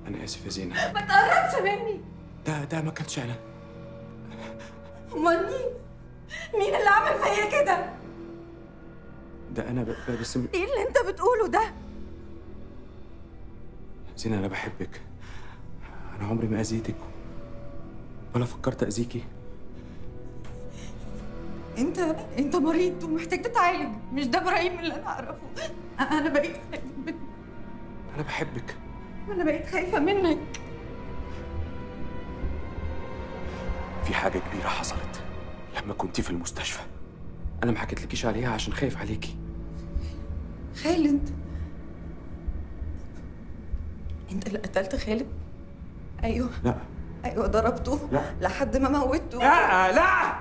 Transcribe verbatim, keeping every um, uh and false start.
أنا آسف يا زينة. ما تقربش مني. ده ده ما كانش أنا. أمال مين؟ مين اللي عمل فيا كده؟ ده أنا ب... بس م... إيه اللي أنت بتقوله ده؟ زينة أنا بحبك. أنا عمري ما أذيتك ولا فكرت أذيكي. أنت أنت مريض ومحتاج تتعالج، مش ده إبراهيم اللي أنا أعرفه. أنا بقيت خايفة منك. أنا بحبك. أنا بقيت خايفة منك. في حاجة كبيرة حصلت لما كنتي في المستشفى. أنا ما حكيتلكيش عليها عشان خايف عليكي. خالد؟ أنت اللي قتلت خالد؟ أيوه. لا. أيوه ضربته. لا. لحد ما موتته. لا لا